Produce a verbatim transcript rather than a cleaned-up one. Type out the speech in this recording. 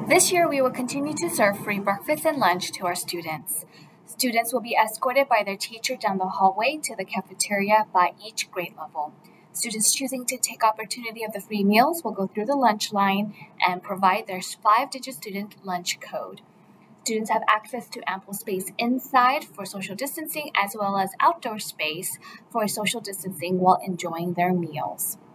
This year, we will continue to serve free breakfast and lunch to our students. Students will be escorted by their teacher down the hallway to the cafeteria by each grade level. Students choosing to take opportunity of the free meals will go through the lunch line and provide their five-digit student lunch code. Students have access to ample space inside for social distancing as well as outdoor space for social distancing while enjoying their meals.